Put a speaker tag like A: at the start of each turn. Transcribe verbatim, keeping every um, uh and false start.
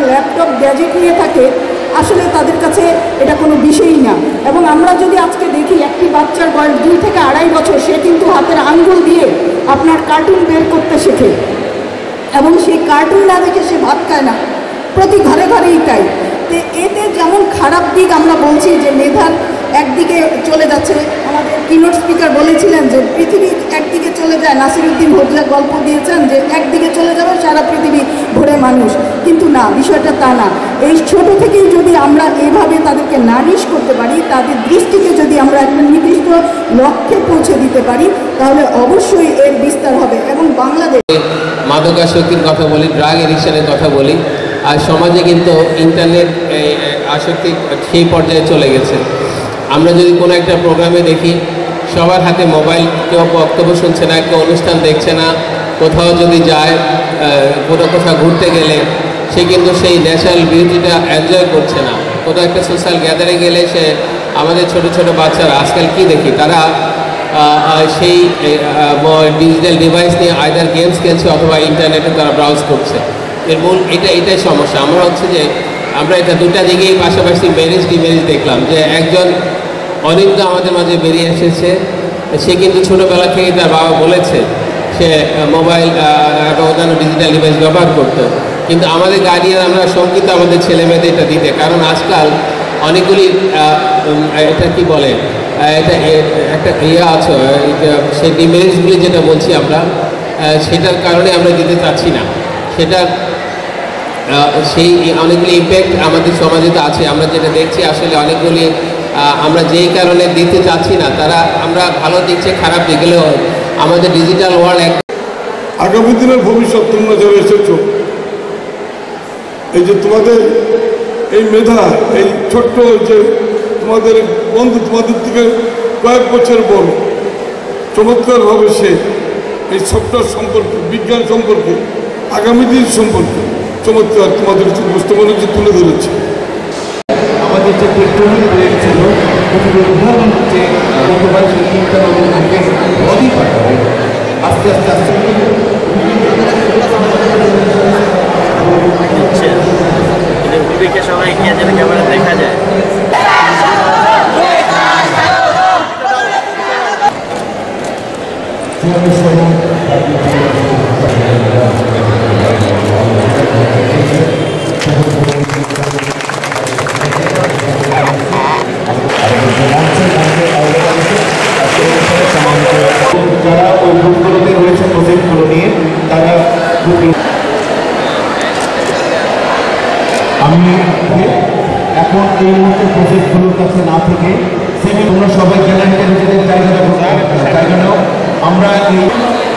A: Laptop gadget নিয়ে থাকে, আসলে তাদের কাছে এটা কোনো বিষয়ই না। এবং আমরা যদি আজকে দেখি একটি বাচ্চার বয়স দুই থেকে আড়াই বছর, সে কিন্তু হাতের আঙ্গুল দিয়ে আপনার কার্টুন বের করতে শেখে এবং সেই কার্টুন না দেখে সে ভাত খায় না, প্রতি ঘরে ঘরেই তাই। তো এতে যেমন খারাপ দিক আমরা বলছি যে মেধার একদিকে চলে যাচ্ছে, আমাদের কিনোট স্পিকার বলেছিলেন যে পৃথিবী একদিকে চলে যায়, নাসিরুদ্দিন হোজা গল্প দিয়েছেন যে একদিকে চলে যাবে সারা পৃথিবী ভরে মানুষ, কিন্তু না, বিষয়টা তা না। এই ছোট থেকেই যদি আমরা এভাবে তাদেরকে নারিশ করতে পারি, তাদের দৃষ্টিকে যদি আমরা একটা নির্দিষ্ট লক্ষ্যে পৌঁছে দিতে পারি, তাহলে অবশ্যই এর বিস্তার হবে। এবং বাংলাদেশ
B: মাদকাসক্তির কথা বলি, ড্রাগ এডিকশনের কথা বলি, আর সমাজে কিন্তু ইন্টারনেট আসক্তি সেই পর্যায়ে চলে গেছে। আমরা যদি কোনো একটা প্রোগ্রামে দেখি সবার হাতে মোবাইল, কেউ বক্তব্য শুনছে না, কেউ অনুষ্ঠান দেখছে না, কোথাও যদি যায়, কোনো কোথাও ঘুরতে গেলে সে কিন্তু সেই ন্যাচারাল বিউটিটা এনজয় করছে না। কোথাও একটা সোশ্যাল গ্যাদারে গেলে সে, আমাদের ছোট ছোট বাচ্চারা আজকাল কি দেখি, তারা সেই ডিজিটাল ডিভাইস নিয়ে আইদার গেমস খেলছে অথবা ইন্টারনেটে তারা ব্রাউজ করছে। এর মূল এটা এটাই সমস্যা। আমরা হচ্ছে যে আমরা এটা দুটা দিকেই পাশাপাশি ম্যারেজ ডিমেরেজ দেখলাম, যে একজন অনিন্দ আমাদের মাঝে বেরিয়ে এসেছে, সে কিন্তু ছোটোবেলা থেকেই তার বাবা বলেছে সে মোবাইল এবং অন্যান্য ডিজিটাল ডিভাইস ব্যবহার করতো, কিন্তু আমাদের গার্ডিয়ান আমরা সংকিত আমাদের ছেলে মেয়েদের এটা দিতে, কারণ আজকাল অনেকগুলি এটা কি বলে এটা একটা ইয়ে আছে, সেই ডিমেরিটসগুলি যেটা বলছি আমরা, সেটার কারণে আমরা দিতে চাচ্ছি না। সেটার সেই অনেকগুলি ইম্প্যাক্ট আমাদের সমাজে তো আছে। আমরা যেটা দেখছি আসলে অনেকগুলি আমরা যেই কারণে দিতে চাচ্ছি না, তারা আমরা ভালো দিচ্ছে, খারাপ দিকগুলো আমাদের ডিজিটাল ওয়ার্ল্ড এক।
C: আগামী দিনের ভবিষ্যৎ তোমরা যারা এসেছো, এই যে তোমাদের এই মেধা, এই ছোট্ট যে তোমাদের বন্ধু তোমাদের থেকে কয়েক বছর বড়, চমৎকারভাবে সে এই সফটওয়্যার সম্পর্কে, বিজ্ঞান সম্পর্কে, আগামী দিন সম্পর্কে চমৎকার তোমাদের উপস্থাপনা যে তুলে ধরেছে।
D: আমাদের যে পেট্রোলিং রেট ছিল, উদাহরণ হচ্ছে গতবার নদী পাঠাবে আস্তে আস্তে আস্তে
E: সবাই গিয়ে যেন ক্যামেরা দেখা যায়।
D: যারা ওই গ্রুপগুলোতে রয়েছে প্রজেক্টগুলো নিয়ে, তারা আমি এখন এই মুহূর্তে প্রজেক্টগুলোর কাছে না থেকে সেমি তোমরা সবাই গ্যালারিতে নিজেদের জায়গা জায়গা নাও। আমরা এই